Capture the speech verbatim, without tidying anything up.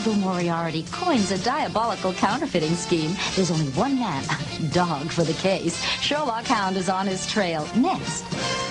evil Moriarty coins a diabolical counterfeiting scheme, there's only one man, dog, for the case. Sherlock Hound is on his trail. Next.